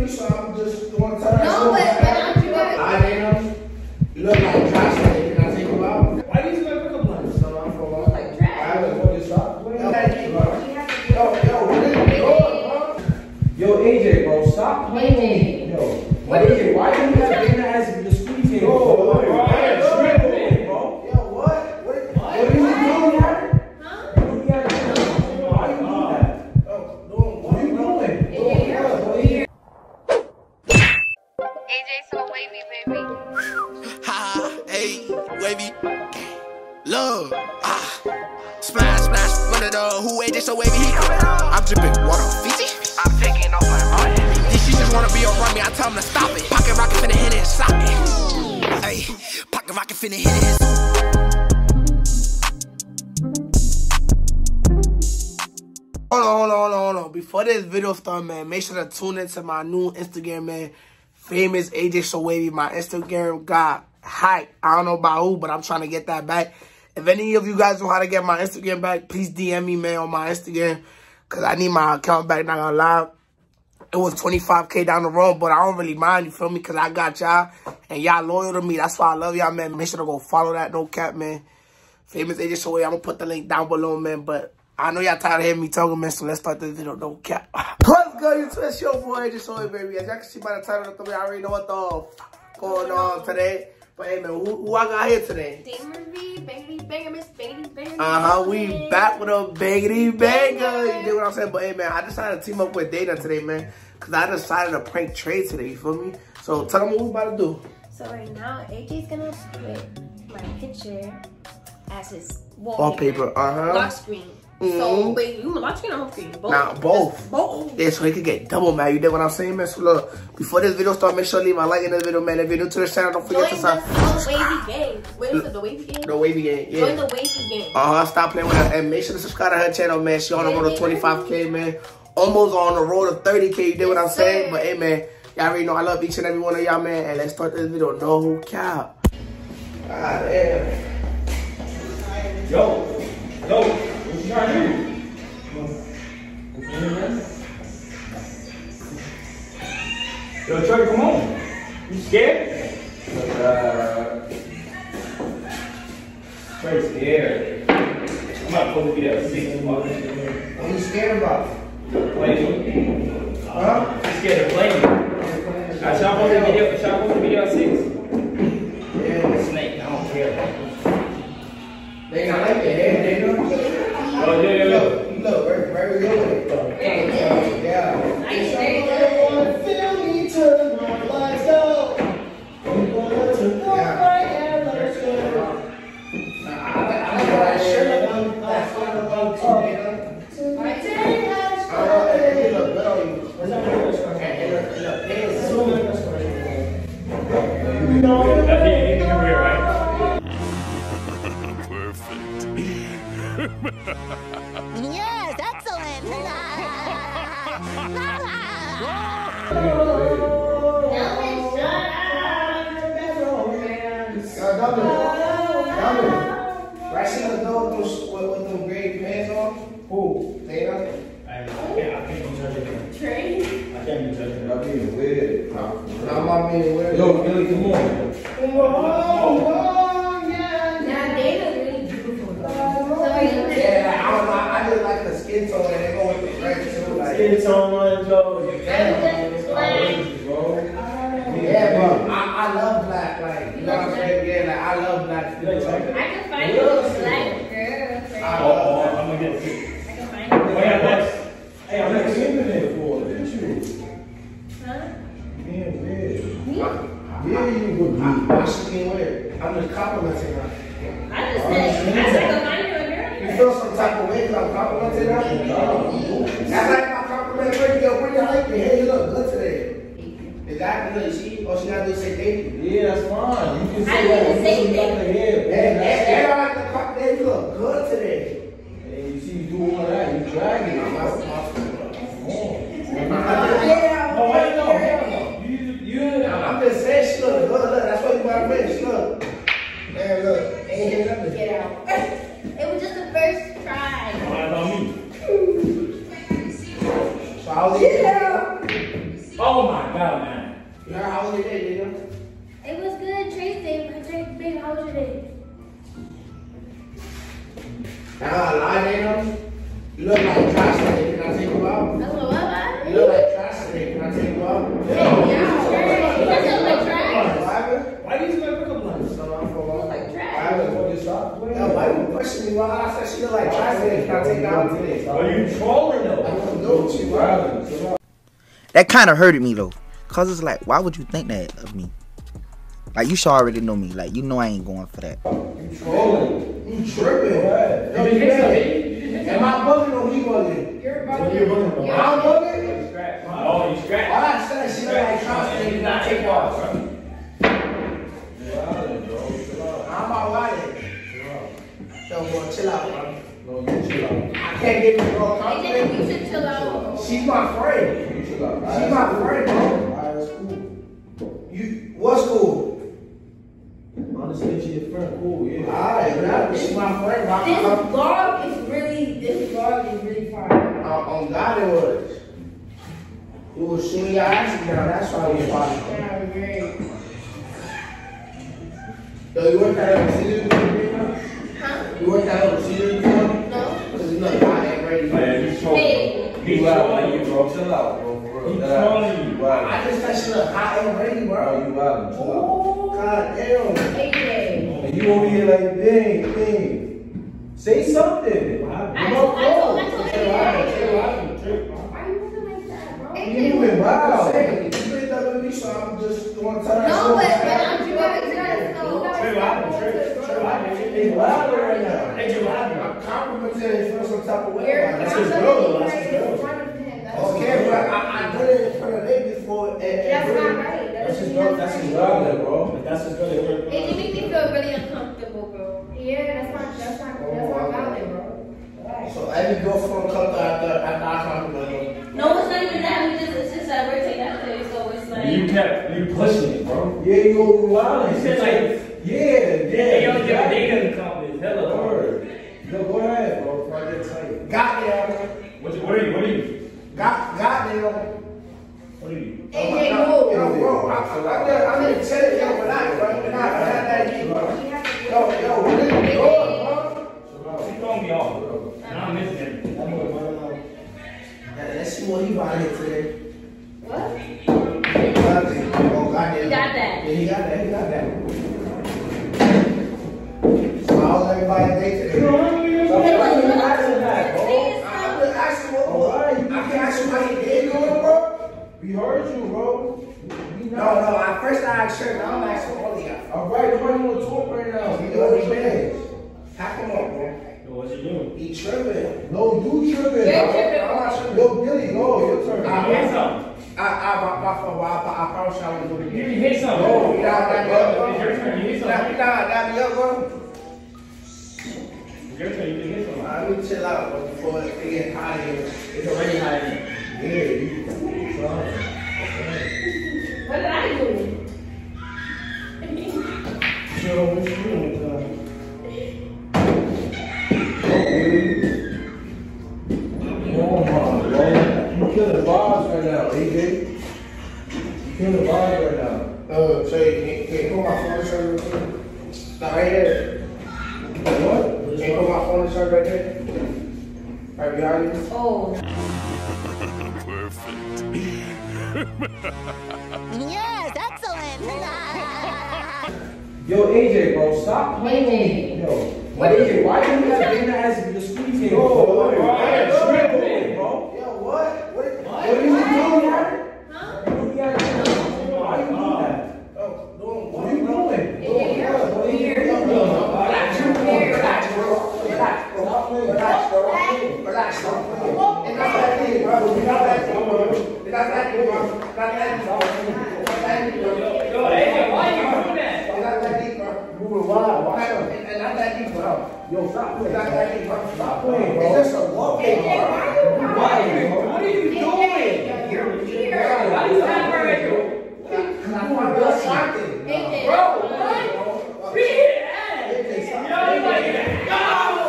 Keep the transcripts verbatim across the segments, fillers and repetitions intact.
me, so I'm just going to tell her. No, but I'm sure. I didn't. You look like trash today. Can I take you out? Why do you smell pickup lines? So I'm from Look like trash. I haven't put this up. Yo, yo, yo, what is it? Yo, A J, bro, stop playing. Yo, what is it? Why do you have dinner as the squeeze table? Yo, bro, bro, man, bro, shrimp bro. in, bro. Yo, what? What, what, what are you What? doing, man? Huh? What do you gotta do? Why you doing that? Oh, doing what? What are you doing? A J, you're so weird. A J so wavy, baby. Ha, hey, wavy. Love, ah. Splash, splash, run it up. Who A J so wavy? He coming up. I'm dripping water, Fiji. I'm taking off my money. These shit just wanna be around me. I tell them to stop it. Pocket rocket finna hit it and stop it. Hey, pocket rocket finna hit it. Hold on, hold on, hold on, hold on. Before this video starts, man, make sure to tune into my new Instagram, man. Famous A J So Wavy. My Instagram got hacked. I don't know about who, but I'm trying to get that back. If any of you guys know how to get my Instagram back, please D M me, man, on my Instagram. Because I need my account back, not gonna lie. It was twenty-five K down the road, but I don't really mind, you feel me? Because I got y'all, and y'all loyal to me. That's why I love y'all, man. Make sure to go follow that, no cap, man. Famous A J So Wavy. I'm going to put the link down below, man. But I know y'all tired of hearing me talking, man, so let's start this video, no cap. What's good, YouTube? It's your boy, A J So Wavy, baby. As y'all can see by the title of the video, I already know what the f going on today. But hey, man, who, who I got here today? Damer V, bangity banger, miss bangity banger. Uh-huh, we back with a bangity banger. You get what I'm saying? But hey, man, I decided to team up with Dana today, man. Because I decided to prank Trey today, you feel me? So tell them what we about to do. So right now, A J's gonna put my picture as his wallpaper. Wallpaper, uh-huh. Lock screen. Mm-hmm. So wait, you want lock screen or home screen? Both. Nah, both. Just both. Yeah, so they could get double mad. You get what I'm saying, man? So look, before this video starts, make sure to leave a like in this video, man. If you're new to the channel, don't forget Join to the subscribe. wavy game. What is it? The wavy game? The wavy game, yeah. Join the wavy game. Uh-huh, stop playing with her. And make sure to subscribe to her channel, man. She on the road to twenty-five K, man. Almost on the road to thirty K, you get what I'm saying? But hey, man, y'all already know I love each and every one of y'all, man. And let's start this video. No cap. God damn. Yo, yo, what you trying to do? Yo, Trey, come on. You scared? Uh, Trey scared. I'm not supposed to be that sick. What are you scared about? Playing. Huh? I'm scared of playing. I shot on the video. Shot on the video six. Yeah. Snake. I don't care. They not like your head, they know. Oh, yeah, yeah, yeah. Look, look, very, very good. Yeah. Nice, very good. Feel me turn my lights go. I'm gonna turn the light and let's go. I like that shirt. That's one of them too. Right there. I know, it look good on you. What's that? It look, it look, it's so good. That's it. You can wear, right? Yes, excellent. Right, see the dog with, with them gray pants on? Who? Dana? I can't, I can't be touching it. Trey. I can't be touching it. I'm being weird. I'm not being weird. Yo, Billy, come on. Oh, yeah. Now Dana's really beautiful. So Yeah, I don't know. I just like the skin tone and they go with the red too. Like, Skin tone, Joe. You can't. yeah, but I, I love black. Like, you know what I'm saying? Yeah, like, I love black people. Like, I can find you a black girl. I Oh, love oh, I'm gonna get it. I can find you. Oh, yeah, that's. Hey, I'm never seen it before, didn't you? Huh? Man, weird. Me? Yeah, you would be. I'm just being weird. I'm just complimenting her. I just said, I said go find you a girl. You feel some type of way because I'm complimenting her? No. That's like my compliment her. Yo, where you like me? Hey, you look good today. Exactly. Look, she, all she gotta do is say thank you. Yeah, that's fine. You can I say didn't that. say You that. got the hair. And, and, and I like the compliment. You look good today. Hey, you see you doing all that, you dragging it. I'm Come not- on. Yeah, No, I know, hell no. You, you, I'm just saying, she look good. Look, that's what you gotta make. She look. Man, look. Ain't here nothing. Get out. It was just the first try. Don't lie about me. So I was Yeah. Oh my God. out, man. You heard how was your day, nigga? It was good. Trey's day. Trey's day. How was your day? Now, I lie, nigga. You look like trash today. Can I take you out? That's what what? You look like trash today. Can I take you out? Yeah, yeah. You look like trash. Why do you smell pickup lines? So I'm for You look like trash. I was going to stop. Yo, why you question me? Why I said she look like trash today? Can I take her out today? Are you trolling though? I don't know what you are. That kind of hurted me though, cause it's like, why would you think that of me? Like, you should already know me. Like, you know I ain't going for that. You trolling. You tripping. Yo, you hit something. Am I bugging or he bugging? You're You're bugging. I'm bugging? Oh, you scratched. All I said she look like trash today. Can I take her out? I'm about wilding. Yo, boy, chill out, bro. No, you chill out. I can't give you no Hey, confidence. you should chill out. She's my friend. You chill out. She's my friend, bro. Alright, that's cool. You, what school? Honestly, she's your friend. Cool, yeah. Alright, man. She's my friend, bro. This I'm, vlog is really, this vlog is really far. I'm, on God it was. You was shooting your ass down. That's why we fought. Yeah, great. Yo, you work at a procedure before? Huh? You work at a procedure before? No? Because you know, I ain't ready. Oh, yeah, he's trolling. Hey. He's trolling you, bro. Chill out, bro. For real. He's trolling you, bro. I just said she look hot and ready, bro. Bro, you wild. Chill out. God damn. A J. And you over here like, dang, dang. Say something. I told, I told, I told A J. Why are you moving like that, bro? You moving wild. Hey, you picked up with me, so I'm just one time. No, but but I'm sure it's not. He's wild right now. I'm complimenting him for some type of way. You're That's his his girl, girl. that's his girl. Okay, but I, I did it in front of them before. And, and That's really- not right. That's his girl. That's his girl, there, bro. That's his girl. It makes me feel really uncomfortable, bro. Yeah, that's not, that's not, that's not valid, bro. So every girlfriend comes after after I compliment them. No, it's not even that. We just, it's just that we're taking that place, so it's like. You kept, you pushing it, bro. Yeah, you over wild. You said like, yeah, yeah. Yo, yo, they done come with hella word. Yo, go ahead, bro. Before I get tight. Goddamn. What, what are you? What are you? God, goddamn. What are you? A J, Yo, no. bro, I, I, I, I'm in telling you, but not, bro. But not, but not that deep, bro. Yo, yo, really, bro. You throwing me off, bro. Now I'm missing it. Let's see what he bought here today. What? Nothing. Oh, goddamn. He got that. Yeah, he got that. He got that. So how's everybody's day today? Stop fucking asking that, bro. I'm just asking what, what I can ask you how your day going, bro. We heard you, bro. We No, no. At first I asked her. Now I'm asking all of y'all. All right, nobody want to talk right now. You We know what know he what is. Pack him up, bro. Yo, what you doing? He tripping. No, you tripping. You're bro. tripping. I'm not tripping. Yo, Billy, go. Your turn. I, You hit something. I, I, I, my fault, bro. I, I promise you I won't do it You again. hit something. No, you not that It's your turn. You hit You something. not that me up, bro. It's your turn. You hit something. Alright, let me chill out, bro, before it get hot here. It's already high. Yeah, you. What did I do? So, what you doing? Oh my lord. You killing vibes right now, A J. You killing vibes right now. Uh, so you can, can you put my phone in charge real quick? Not right there. What? Can you put my phone in charge right there? Right behind you? Oh. Yes, excellent. Yo, A J, bro, stop playing. Yo, what A J? Why do you have big ass in the squeeze game? Yo, bro, bro, bro. tripping, bro. Yo, what? What? What are you doing, bro? Huh? You gotta do- Why you doing that? Oh, doing What are you doing? A J, you're What are you weird. doing? Relax, relax, bro. Relax, bro. Stop playing. Relax, bro. Relax, bro. It's not that deep, bro. It's not that deep, bro. It's not that deep, bro. It's not that deep, bro. It's not that deep, bro. Yo, A J, why you doing that? It's not that deep, bro. Moving wild. Why? It's not that deep, bro. Yo, stop It's playing. not that deep, bro. Stop playing, bro. It's just a walk game, bro. Why? What are you doing? You're weird. Why you stop right here? Cause I want to do something. A J, Bro, what? Be it, hey. Yo, you like it? Go!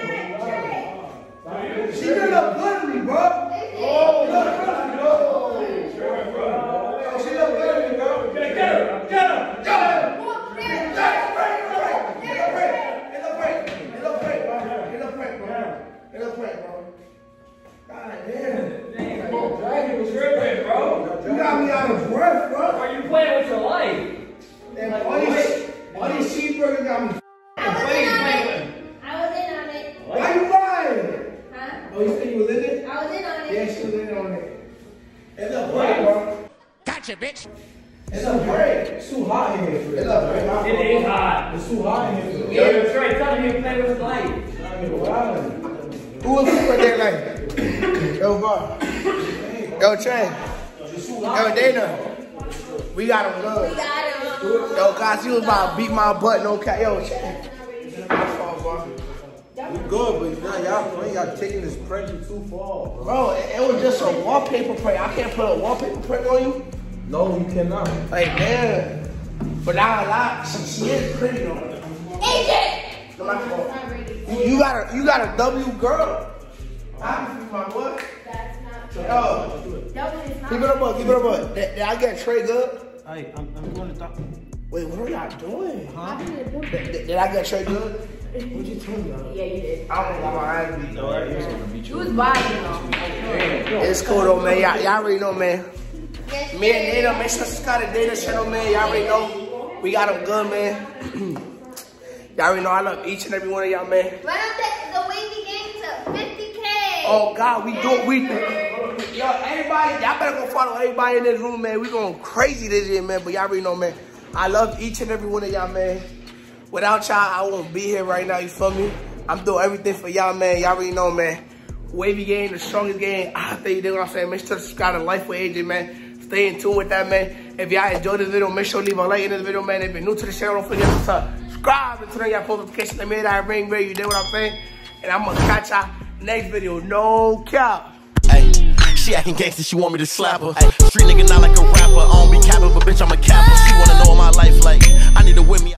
she did look good to me, bro. Oh, look good to me, bro. in on it. It's a break, bro. Gotcha, bitch. It's a break. It's too hot in here. It's a break. It is hot. It's too hot in here. Yo, Trey, tell me you play with the light. Who was super there like? Yo, bro. Yo, Trey. Yo, Dana. We got him good. We got him. Yo, guys, he was about to beat my butt. No cat. Yo, Trey. My fault, bro. We good, but now y'all playing, y'all taking this pressure too far, bro. Bro, it, it was just a wallpaper prank. I can't put a wallpaper prank on you. No, you cannot. Like, man. But now, like, she, she is pretty, though. A J! No, my fault. You, you got a, you got a W girl. I'm my boy. That's not true. Yo, W is not keep it up, keep it up. Did, did I get Trey good? Hey, I'm, I'm going to talk. Wait, what are y'all doing? Huh? Did, did, did I get Trey good? What you talking about? Yeah, you did. I don't know why my eyes beat though. You was vibing though. It's cool though, man. Y'all, y'all already know, man. Me and Dana, make sure to subscribe to Dana channel, man. Y'all already know. We got them good, man. Y'all already know I love each and every one of y'all, man. Run up the, the wavy game to fifty K. Oh, God, we do we do. Yo, everybody, y'all better go follow everybody in this room, man. We going crazy this year, man. But y'all already know, man. I love each and every one of y'all, man. Without y'all, I won't be here right now, you feel me? I'm doing everything for y'all, man. Y'all already know, man. Wavy game, the strongest game. I think you did what I'm saying. Make sure to subscribe to Life with A J, man. Stay in tune with that, man. If y'all enjoyed this video, make sure to leave a like in this video, man. If you're new to the channel, don't forget to subscribe and turn on your post notifications. Let me hear that ring bell. You did what I'm saying? And I'm going to catch y'all next video. No cap. Hey, she acting gangster, she want me to slap her. Ay, street nigga not like a rapper. I don't be capping, but bitch, I'm a capper. She wanna know my life like I need to win me.